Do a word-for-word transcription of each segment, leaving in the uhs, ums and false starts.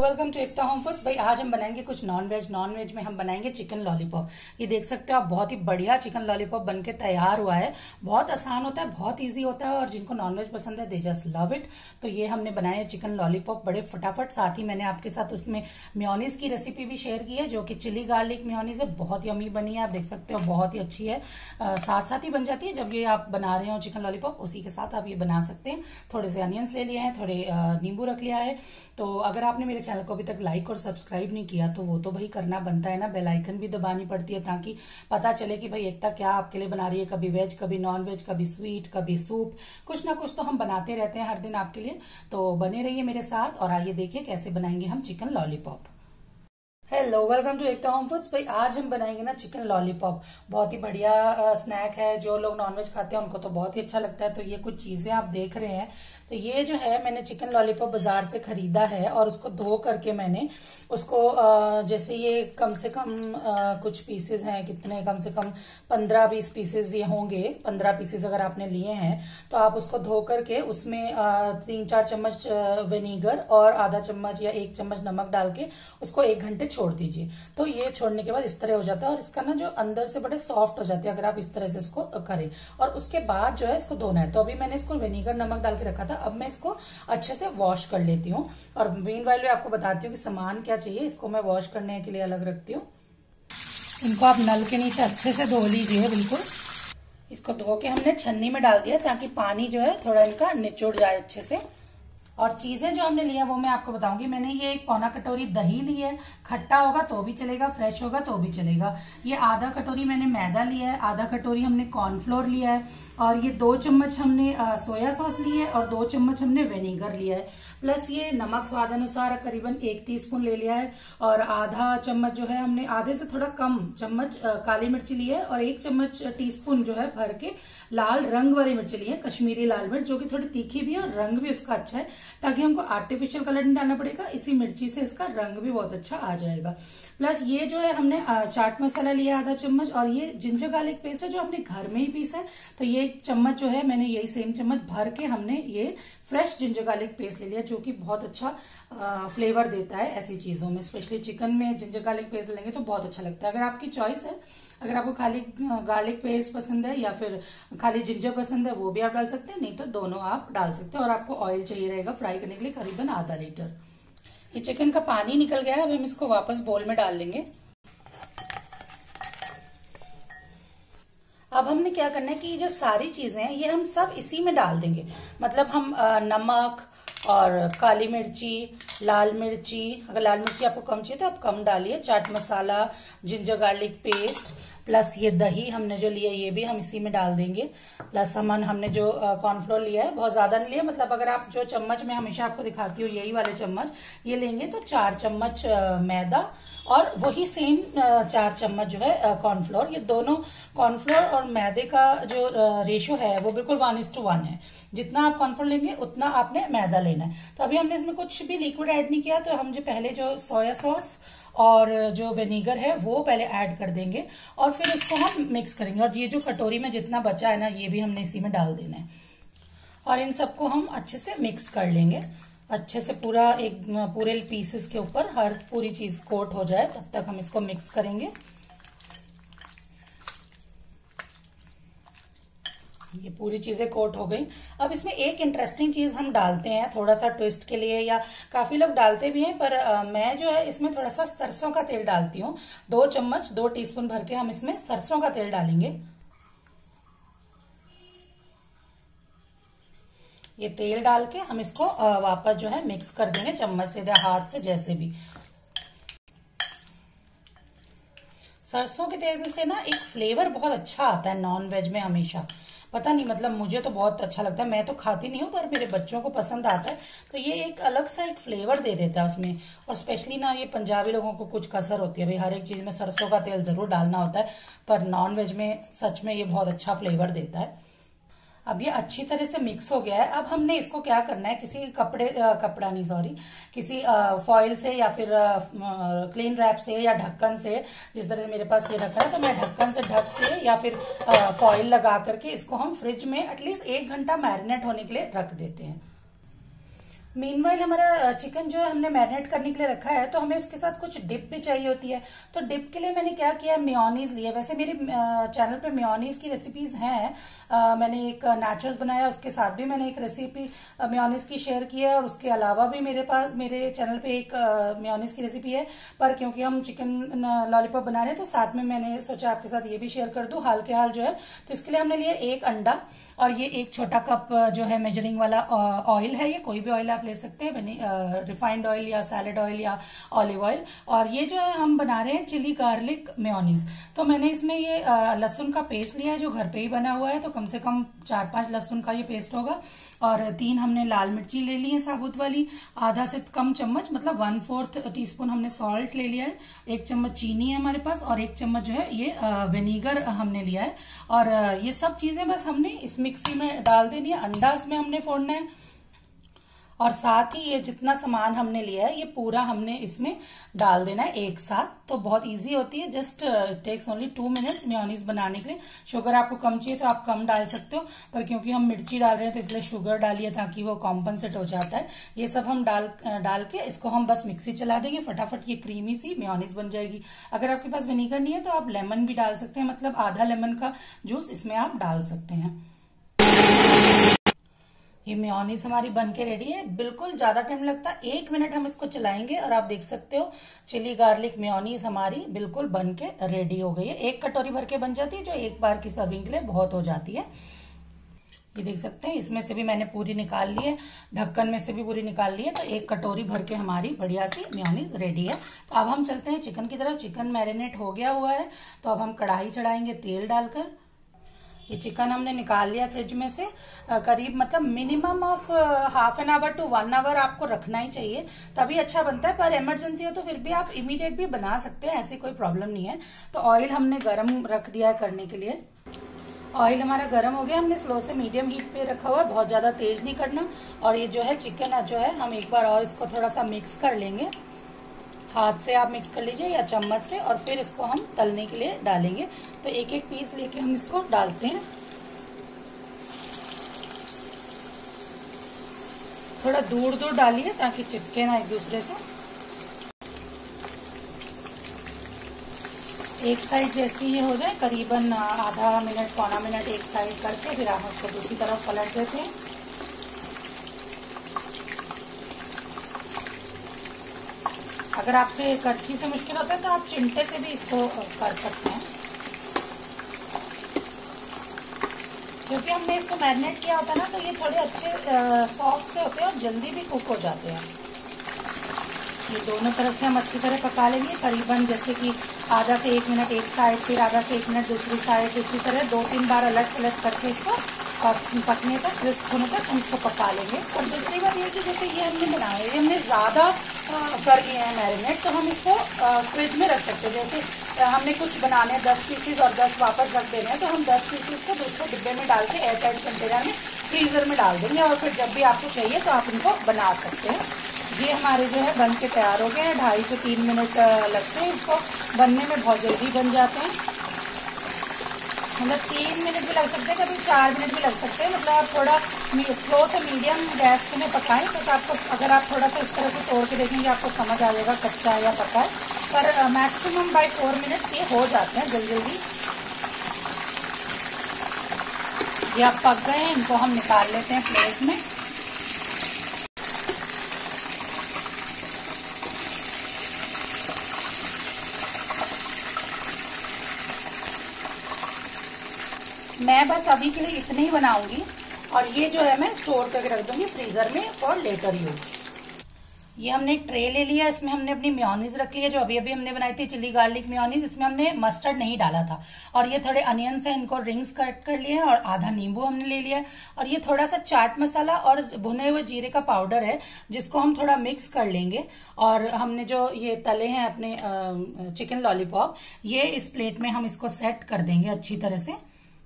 Welcome to Ekta home foods. भाई आज हम बनाएंगे कुछ नॉन वेज। नॉन वेज में हम बनाएंगे चिकन लॉलीपॉप। ये देख सकते हो आप, बहुत ही बढ़िया चिकन लॉलीपॉप बनके तैयार हुआ है। बहुत आसान होता है, बहुत इजी होता है और जिनको नॉन वेज पसंद है दे जस्ट लव इट। तो ये हमने बनाया है चिकन लॉलीपॉप बड़े फटाफट। साथ ही मैंने आपके साथ उसमें मेयोनीज की रेसिपी भी शेयर की है जो कि चिली गार्लिक मेयोनीज है। बहुत यमी बनी है, आप देख सकते हो, बहुत ही अच्छी है। आ, साथ साथ ही बन जाती है जब ये आप बना रहे हो चिकन लॉलीपॉप, उसी के साथ आप ये बना सकते हैं। थोड़े से अनियंस ले लिए हैं, थोड़े नींबू रख लिया है। तो अगर आपने मेरे चैनल को अभी तक लाइक और सब्सक्राइब नहीं किया तो वो तो भाई करना बनता है ना। बेल आइकन भी दबानी पड़ती है ताकि पता चले कि भाई एकता क्या आपके लिए बना रही है। कभी वेज, कभी नॉन वेज, कभी स्वीट, कभी सूप, कुछ ना कुछ तो हम बनाते रहते हैं हर दिन आपके लिए। तो बने रहिए मेरे साथ और आइए देखिए कैसे बनाएंगे हम chicken lollipop. Hello, welcome to Ekta home foods. भाई आज हम बनाएंगे ना चिकन लॉलीपॉप। बहुत ही बढ़िया स्नैक है, जो लोग नॉनवेज खाते हैं उनको तो बहुत ही अच्छा लगता है। तो ये कुछ चीजें आप देख रहे हैं, तो ये जो है मैंने चिकन लॉलीपॉप बाजार से खरीदा है और उसको धो करके मैंने उसको जैसे ये कम से कम कुछ पीसेज हैं, कितने, कम से कम पंद्रह बीस पीसेज ये होंगे। पंद्रह पीसेज अगर आपने लिए हैं तो आप उसको धो करके उसमें तीन चार चम्मच विनीगर और आधा चम्मच या एक चम्मच नमक डाल के उसको एक घंटे छोड़ दीजिए। तो ये छोड़ने के बाद इस तरह हो जाता है और इसका ना जो अंदर से बड़े सॉफ्ट हो जाते हैं अगर आप इस तरह से इसको करें। और उसके बाद जो है इसको धोना है। तो अभी मैंने इसको विनीगर नमक डाल के रखा था, अब मैं इसको अच्छे से वॉश कर लेती हूँ। और मीनवाइल में आपको बताती हूँ कि सामान क्या चाहिए। इसको मैं वॉश करने के लिए अलग रखती हूँ। इनको आप नल के नीचे अच्छे से धो लीजिए बिल्कुल। इसको धो के हमने छन्नी में डाल दिया ताकि पानी जो है थोड़ा इनका निचोड़ जाए अच्छे से। और चीजें जो हमने ली है वो मैं आपको बताऊंगी। मैंने ये एक पौना कटोरी दही ली है, खट्टा होगा तो भी चलेगा, फ्रेश होगा तो भी चलेगा। ये आधा कटोरी मैंने मैदा लिया है, आधा कटोरी हमने कॉर्नफ्लोर लिया है और ये दो चम्मच हमने सोया सॉस ली है और दो चम्मच हमने विनेगर लिया है। प्लस ये नमक स्वाद अनुसार करीबन एक टीस्पून ले लिया है और आधा चम्मच जो है हमने, आधे से थोड़ा कम चम्मच काली मिर्ची ली है और एक चम्मच टीस्पून जो है भर के लाल रंग वाली मिर्ची ली है, कश्मीरी लाल मिर्च, जो कि थोड़ी तीखी भी है और रंग भी उसका अच्छा है ताकि हमको आर्टिफिशियल कलर नहीं डालना पड़ेगा। इसी मिर्ची से इसका रंग भी बहुत अच्छा आ जाएगा। प्लस ये जो है हमने चाट मसाला लिया आधा चम्मच और ये जिंजर गार्लिक पेस्ट है जो अपने घर में ही पीसा है। तो ये एक चम्मच जो है मैंने यही सेम चम्मच भर के हमने ये फ्रेश जिंजर गार्लिक पेस्ट ले लिया जो कि बहुत अच्छा आ, फ्लेवर देता है ऐसी चीजों में। स्पेशली चिकन में जिंजर गार्लिक पेस्ट लेंगे तो बहुत अच्छा लगता है। अगर आपकी चॉइस है, अगर आपको खाली गार्लिक पेस्ट पसंद है या फिर खाली जिंजर पसंद है वो भी आप डाल सकते हैं, नहीं तो दोनों आप डाल सकते हैं। और आपको ऑयल चाहिए रहेगा फ्राई करने के लिए करीबन आधा लीटर। ये चिकन का पानी निकल गया है, अब हम इसको वापस बोल में डाल लेंगे। अब हमने क्या करना है कि ये जो सारी चीजें हैं ये हम सब इसी में डाल देंगे। मतलब हम नमक और काली मिर्ची, लाल मिर्ची, अगर लाल मिर्ची आपको कम चाहिए तो आप कम डालिए, chaat masala, ginger garlic paste, plus ये दही हमने जो लिया ये भी हम इसी में डाल देंगे। प्लस हम हमने जो कॉर्नफ्लोर लिया है बहुत ज्यादा नहीं लिया, मतलब अगर आप जो चम्मच में हमेशा आपको दिखाती हूँ यही वाले चम्मच ये लेंगे तो चार चम्मच मैदा और वही सेम चार चम्मच जो है कॉर्नफ्लोर। ये दोनों कॉर्नफ्लोर और मैदे का जो रेशो है वो बिल्कुल वन इज टू वन है। जितना आप कॉर्नफ्लोर लेंगे उतना आपने मैदा लेना है। तो अभी हमने इसमें कुछ भी लिक्विड ऐड नहीं किया, तो हम जो पहले जो सोया सॉस और जो विनेगर है वो पहले ऐड कर देंगे और फिर इसको हम मिक्स करेंगे। और ये जो कटोरी में जितना बचा है ना ये भी हमने इसी में डाल देना है और इन सबको हम अच्छे से मिक्स कर लेंगे। अच्छे से पूरा एक पूरे पीसेस के ऊपर हर पूरी चीज कोट हो जाए तब तक हम इसको मिक्स करेंगे। ये पूरी चीजें कोट हो गई। अब इसमें एक इंटरेस्टिंग चीज हम डालते हैं थोड़ा सा ट्विस्ट के लिए, या काफी लोग डालते भी हैं पर आ, मैं जो है इसमें थोड़ा सा सरसों का तेल डालती हूँ। दो चम्मच दो टीस्पून भर के हम इसमें सरसों का तेल डालेंगे। ये तेल डाल के हम इसको आ, वापस जो है मिक्स कर देंगे चम्मच से या हाथ से, जैसे भी। सरसों के तेल से ना एक फ्लेवर बहुत अच्छा आता है नॉन वेज में हमेशा, पता नहीं, मतलब मुझे तो बहुत अच्छा लगता है। मैं तो खाती नहीं हूँ पर मेरे बच्चों को पसंद आता है। तो ये एक अलग सा एक फ्लेवर दे देता है उसमें। और स्पेशली ना ये पंजाबी लोगों को कुछ कसर होती है भाई, हर एक चीज में सरसों का तेल जरूर डालना होता है, पर नॉन वेज में सच में ये बहुत अच्छा फ्लेवर देता है। अब ये अच्छी तरह से मिक्स हो गया है। अब हमने इसको क्या करना है, किसी कपड़े आ, कपड़ा नहीं सॉरी किसी फॉइल से या फिर क्लीन रैप से या ढक्कन से, जिस तरह से मेरे पास ये रखा है तो मैं ढक्कन से ढक के या फिर फॉइल लगा करके इसको हम फ्रिज में एटलीस्ट एक घंटा मैरिनेट होने के लिए रख देते हैं। मीनवाइल हमारा चिकन जो है हमने मैरिनेट करने के लिए रखा है, तो हमें उसके साथ कुछ डिप भी चाहिए होती है। तो डिप के लिए मैंने क्या किया, मेयोनीज लिया। वैसे मेरे चैनल पे मेयोनीज की रेसिपीज हैं। आ, मैंने एक नाचोस बनाया, उसके साथ भी मैंने एक रेसिपी मेयोनीज की शेयर की है, और उसके अलावा भी मेरे पास मेरे चैनल पे एक मेयोनीज की रेसिपी है। पर क्योंकि हम चिकन लॉलीपॉप बना रहे हैं तो साथ में मैंने सोचा आपके साथ ये भी शेयर कर दूं हाल के हाल जो है। तो इसके लिए हमने लिया एक अंडा, और ये एक छोटा कप जो है मेजरिंग वाला ऑयल है। ये कोई भी ऑयल आप ले सकते हैं, रिफाइंड ऑयल या सैलेड ऑयल या ऑलिव ऑयल। और ये जो है हम बना रहे हैं चिली गार्लिक मेयोनीज। तो मैंने इसमें ये लहसुन का पेस्ट लिया है जो घर पे ही बना हुआ है, तो कम से कम चार पांच लहसुन का ये पेस्ट होगा। और तीन हमने लाल मिर्ची ले ली है साबुत वाली, आधा से कम चम्मच मतलब वन फोर्थ टी स्पून हमने सॉल्ट ले लिया है, एक चम्मच चीनी है हमारे पास, और एक चम्मच जो है ये विनीगर हमने लिया है। और ये सब चीजें बस हमने इस मिक्सी में डाल देनी है। अंडा इसमें हमने फोड़ना है, और साथ ही ये जितना सामान हमने लिया है ये पूरा हमने इसमें डाल देना है एक साथ। तो बहुत इजी होती है, just takes only two minutes mayonnaise बनाने के लिए। शुगर आपको कम चाहिए तो आप कम डाल सकते हो, पर क्योंकि हम मिर्ची डाल रहे हैं तो इसलिए शुगर डालिए ताकि वो कॉम्पनसेट हो जाता है। ये सब हम डाल डाल के इसको हम बस मिक्सी चला देंगे, फटाफट ये क्रीमी सी मेयोनीज बन जाएगी। अगर आपके पास विनीगर नहीं है तो आप लेमन भी डाल सकते हैं, मतलब आधा लेमन का जूस इसमें आप डाल सकते हैं। ये मेयोनीज हमारी बनके रेडी है, बिल्कुल ज्यादा टाइम लगता है, एक मिनट हम इसको चलाएंगे और आप देख सकते हो चिली गार्लिक मेयोनीज हमारी बिल्कुल बनके रेडी हो गई है। एक कटोरी भर के बन जाती है, जो एक बार की सर्विंग के लिए बहुत हो जाती है। ये देख सकते हैं, इसमें से भी मैंने पूरी निकाल ली है, ढक्कन में से भी पूरी निकाल ली है। तो एक कटोरी भर के हमारी बढ़िया सी मेयोनीज रेडी है। तो अब हम चलते हैं चिकन की तरफ। चिकन मैरिनेट हो गया हुआ है, तो अब हम कढ़ाई चढ़ाएंगे तेल डालकर। ये चिकन हमने निकाल लिया फ्रिज में से, करीब मतलब minimum of half an hour to one hour आपको रखना ही चाहिए, तभी अच्छा बनता है। पर इमरजेंसी हो तो फिर भी आप इमीडिएट भी बना सकते हैं, ऐसी कोई प्रॉब्लम नहीं है। तो ऑयल हमने गरम रख दिया है करने के लिए। ऑयल हमारा गरम हो गया, हमने स्लो से मीडियम हीट पे रखा हुआ है, बहुत ज्यादा तेज नहीं करना। और ये जो है चिकन जो है हम एक बार और इसको थोड़ा सा मिक्स कर लेंगे, हाथ से आप मिक्स कर लीजिए या चम्मच से, और फिर इसको हम तलने के लिए डालेंगे। तो एक एक पीस लेके हम इसको डालते हैं। थोड़ा दूर दूर डालिए ताकि चिपके ना एक दूसरे से। एक साइड जैसी ये हो जाए, करीबन आधा मिनट पौना मिनट एक साइड करके फिर आप उसको दूसरी तरफ पलट देते हैं। अगर आपसे करछी से मुश्किल होता है तो आप चिमटे से भी इसको कर सकते हैं, क्योंकि हमने इसको मैरिनेट किया होता है ना, तो ये थोड़े अच्छे सॉफ्ट से होते हैं और जल्दी भी कुक हो जाते हैं। ये दोनों तरफ से हम अच्छी तरह पका लेंगे, करीबन जैसे कि आधा से एक मिनट एक साइड, फिर आधा से एक मिनट दूसरी साइड, इसी तरह दो तीन बार अलग अलग करके इसको पकने तक, क्रिस्प होने तक हम इसको पका लेंगे। और दूसरी बात ये कि जैसे ये हमने बनाया है, हमने ज्यादा कर लिए हैं मैरिनेट, तो हम इसको फ्रिज में रख सकते हैं। जैसे हमने कुछ बनाने दस पीसीज और दस वापस रख देने हैं, तो हम दस पीसीज को दूसरे डिब्बे में डाल के एयर टाइट कंटेनर में फ्रीजर में डाल देंगे, और फिर जब भी आपको चाहिए तो आप इनको बना सकते हैं। ये हमारे जो है बन के तैयार हो गए हैं। ढाई से तीन मिनट लगते हैं इसको बनने में, बहुत जल्दी बन जाते हैं। मतलब तीन मिनट भी लग सकते हैं, कभी चार मिनट भी लग सकते हैं। मतलब आप थोड़ा स्लो से मीडियम गैस में पकाएं, तो आपको अगर आप थोड़ा सा इस तरह से तोड़ के देखेंगे आपको समझ आ जाएगा कच्चा है या पका है। पर मैक्सिमम बाय फोर मिनट्स ये हो जाते हैं जल्दी जल्दी। ये आप पक गए हैं, इनको हम निकाल लेते हैं प्लेट में। मैं बस अभी के लिए इतने ही बनाऊंगी, और ये जो है मैं स्टोर करके रख दूंगी फ्रीजर में फॉर लेटर यूज। ये हमने एक ट्रे ले लिया, इसमें हमने अपनी मेयोनीज रख ली है, जो अभी अभी हमने बनाई थी चिली गार्लिक मेयोनीज। इसमें हमने मस्टर्ड नहीं डाला था, और ये थोड़े अनियंस है, इनको रिंग्स कट कर लिए हैं, और आधा नींबू हमने ले लिया है। और ये थोड़ा सा चाट मसाला और भुने हुए जीरे का पाउडर है, जिसको हम थोड़ा मिक्स कर लेंगे। और हमने जो ये तले हैं अपने चिकन लॉलीपॉप, ये इस प्लेट में हम इसको सेट कर देंगे अच्छी तरह से।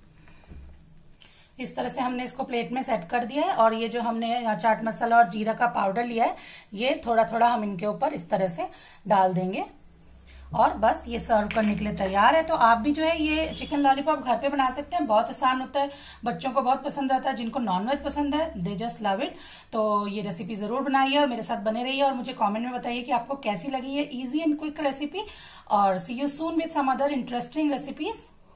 इस तरह से हमने इसको प्लेट में सेट कर दिया है। और ये जो हमने चाट मसाला और जीरा का पाउडर लिया है, ये थोड़ा थोड़ा हम इनके ऊपर इस तरह से डाल देंगे। और बस ये सर्व करने के लिए तैयार है। तो आप भी जो है ये चिकन लॉलीपॉप घर पे बना सकते हैं, बहुत आसान होता है, बच्चों को बहुत पसंद आता है, जिनको नॉनवेज पसंद है दे जस्ट लव इट। तो ये रेसिपी जरूर बनाइए और मेरे साथ बने रहिए और मुझे कमेंट में बताइए कि आपको कैसी लगी है इजी एंड क्विक रेसिपी। और see you soon with some other interesting recipes.